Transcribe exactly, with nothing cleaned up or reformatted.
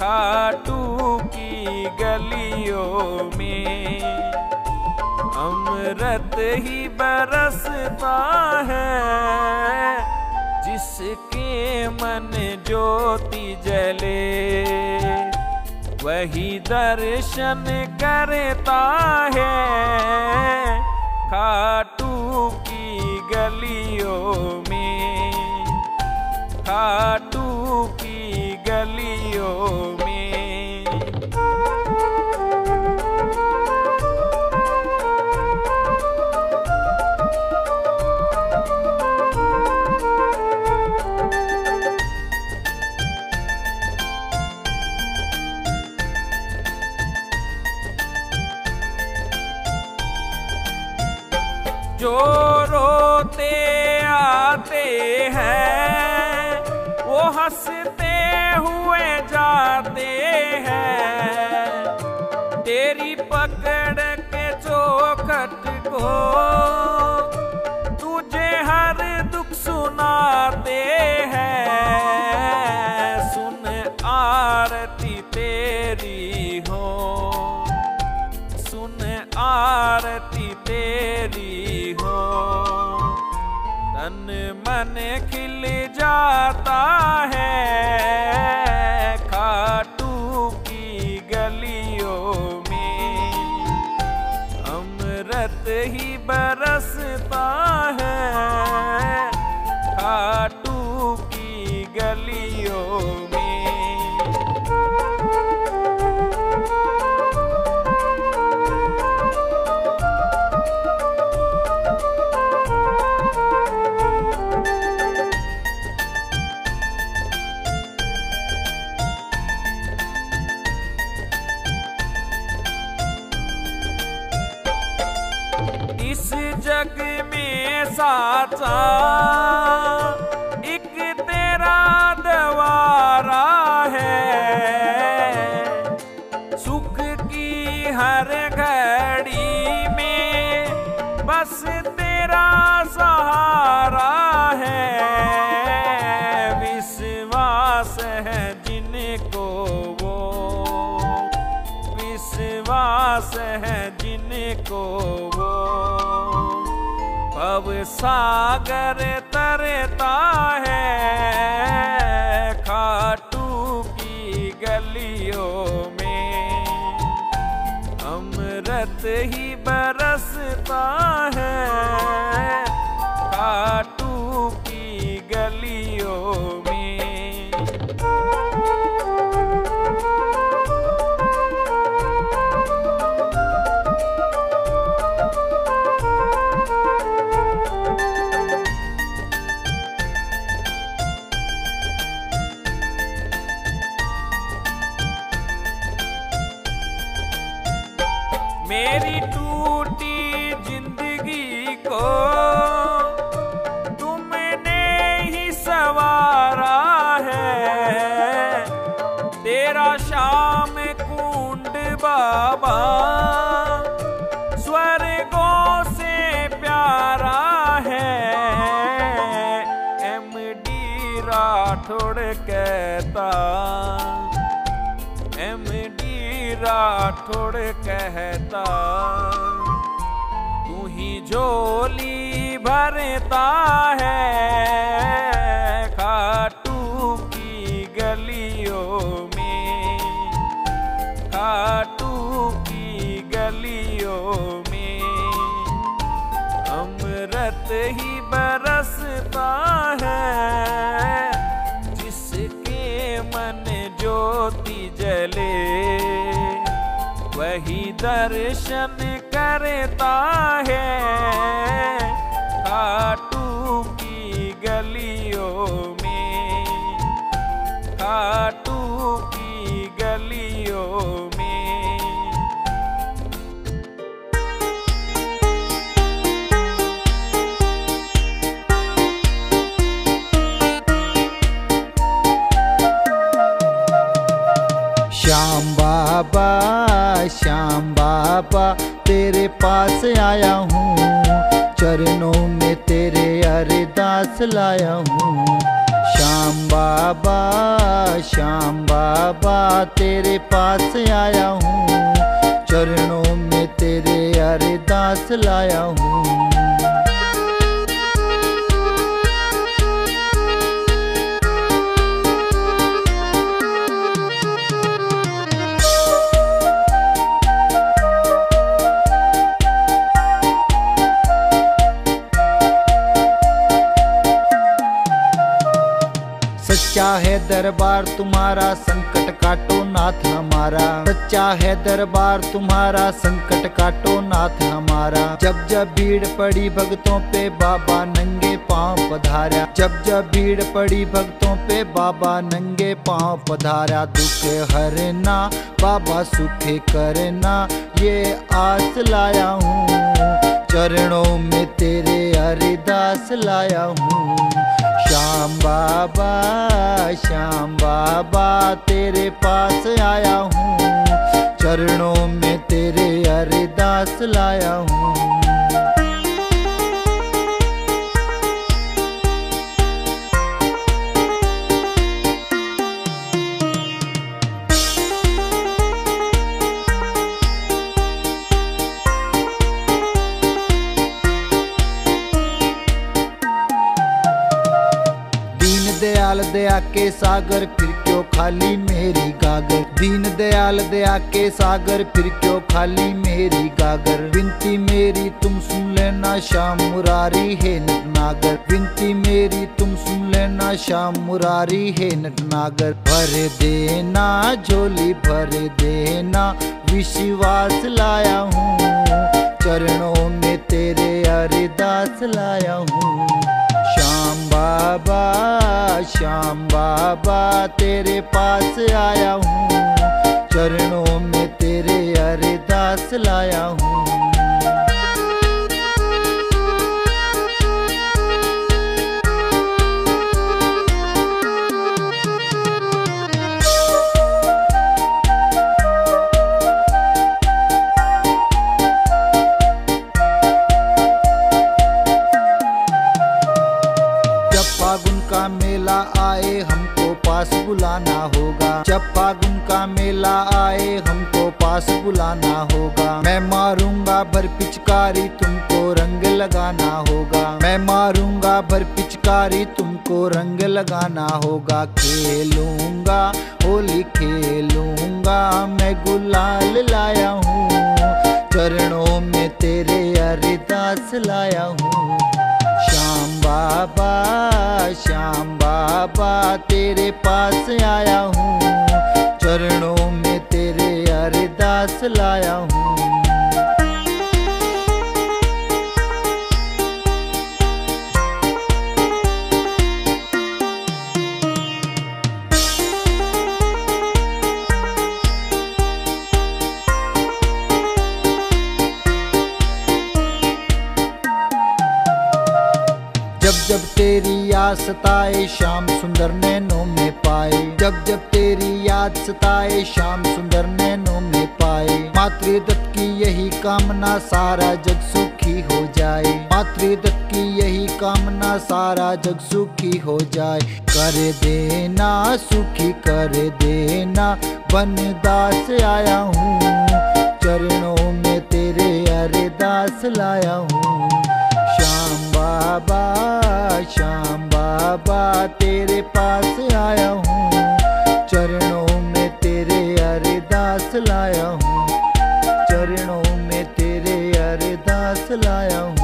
खाटू की गलियों में अमृत ही बरसता है, जिसके मन ज्योति जले वही दर्शन करता है। खाटू की गलियों में, खाटू की गलियों में। जो रोते आते हैं वो हंसते हुए जाते हैं, तेरी पकड़ के चौखट को तुझे हर दुख सुनाते हैं। सुन आरती तेरी हो, सुन आरती तेरी हो, तन मन खिल जाता है। खाटू की गलियों में अमृत ही बरसता है। खाटू की गलियों में। इस जग में साचा एक तेरा द्वारा है, सुख की हर घड़ी में बस तेरा सहारा है। विश्वास है जिनको वो, विश्वास है जिनको वो, अब सागर तरता है। खाटू की गलियों में अमृत ही बरसता है। खाटू की गलियों में। मेरी टूटी जिंदगी को तुमने ही संवारा है, तेरा श्याम कुंड बाबा स्वर्गों से प्यारा है। एम डी राठौड़ कहता, एम डी राठौड़ कहता, तू ही झोली भरता है। खाटू की गलियों में, खाटू की गलियों में अमृत ही बरसता है। जिसके मन ज्योति जले वही दर्शन करता है। खाटू की गलियों में, खाटू की गलियों में। श्याम बाबा, श्याम बाबा तेरे पास आया हूँ, चरणों में तेरे अरदास लाया हूँ। श्याम श्याम बाबा श्याम बाबा तेरे पास आया हूँ, चरणों में तेरे अरदास लाया हूँ। सच्चा है दरबार तुम्हारा, संकट काटो नाथ हमारा। सच्चा है दरबार तुम्हारा, संकट काटो नाथ हमारा। जब जब भीड़ पड़ी भक्तों पे बाबा नंगे पांव पधारा। जब जब भीड़ पड़ी भक्तों पे बाबा नंगे पांव पधारा। दुख हरना बाबा सुख करना, ये आस लाया हूँ, चरणों में तेरे अरदास लाया हूँ। श्याम बाबा श्याम बाबा तेरे पास आया हूँ, चरणों में तेरे अरदास लाया हूँ। दयाल दया के सागर फिर क्यों खाली मेरी गागर। दीन दयाल दया के सागर फिर क्यों खाली मेरी गागर। विनती मेरी तुम सुन लेना श्याम मुरारी है नटनागर। विनती मेरी तुम सुन लेना श्याम मुरारी है नटनागर। भर देना झोली भर देना, विश्वास लाया हूँ, चरणों में तेरे अरदास लाया हूँ। श्याम बाबा श्याम बाबा तेरे पास आया हूँ, चरणों में तेरे अरदास लाया हूँ। फागुन का मेला आए हमको पास बुलाना होगा। जब फागुन का मेला आए हमको पास बुलाना होगा। मैं मारूंगा भर पिचकारी तुमको रंग लगाना होगा। मैं मारूंगा भर पिचकारी तुमको रंग लगाना होगा। खेलूंगा होली खेलूंगा, मैं गुलाल लाया हूँ, चरणों में तेरे अरदास लाया हूँ। श्याम बाबा श्याम बाबा तेरे पास आया हूँ, चरणों में तेरे अरदास लाया हूँ। जब जब तेरी याद सताए श्याम सुंदर नैनों में पाए। जब जब तेरी याद सताए श्याम सुंदर नैनों में पाए। मातृदत्त की यही कामना सारा जग सुखी हो जाए। मातृदत्त की यही कामना सारा जग सुखी हो जाए। कर देना सुखी कर देना, बनदास आया हूँ, चरणों में तेरे अरदास लाया हूँ। श्याम बाबा श्याम बाबा तेरे पास आया हूँ, चरणों में तेरे अरदास लाया हूँ, चरणों में तेरे अरदास लाया हूँ।